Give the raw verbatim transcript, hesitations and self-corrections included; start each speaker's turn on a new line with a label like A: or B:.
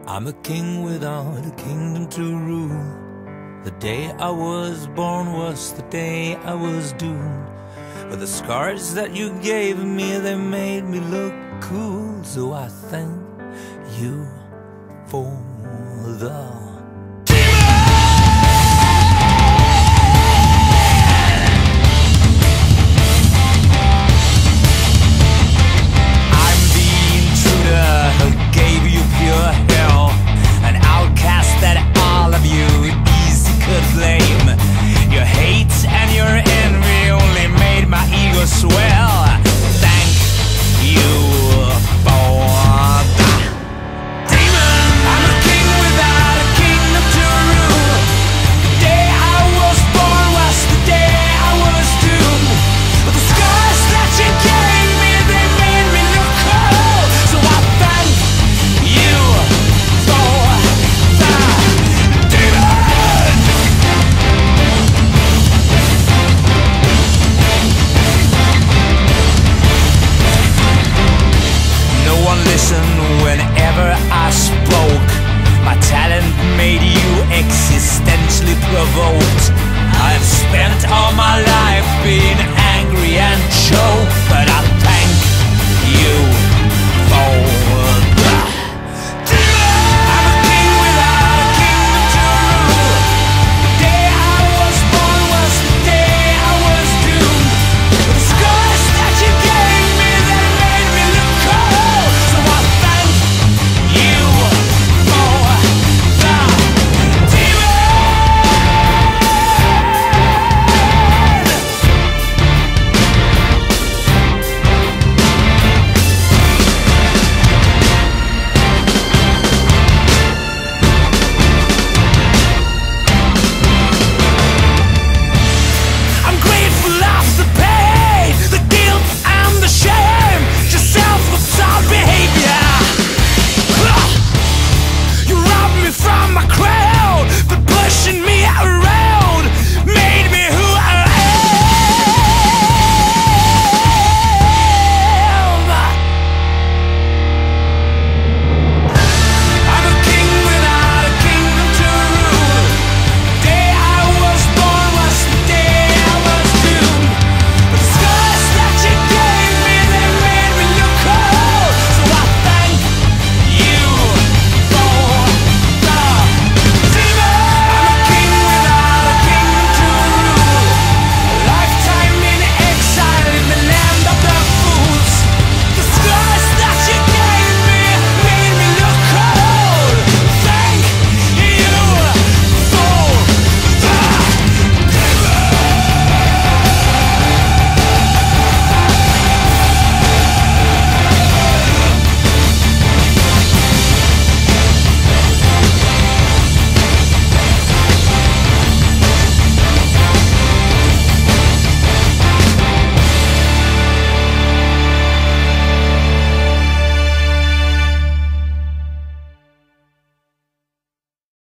A: I'm a king without a kingdom to rule. The day I was born was the day I was doomed. But the scars that you gave me, they made me look cool. So I thank you for the who gave you pure hell, an outcast that all of you easy could blame. Your hate and your envy only made my ego swell. Thank you for the demon. I'm a king without a kingdom to rule. The day I was born was the day I was doomed. But the scars that you gave me, they made me look cool. So I thank you for the demon. No one listened whenever I spoke. My talent made you existentially provoked. I've spent all my life being angry and choked, but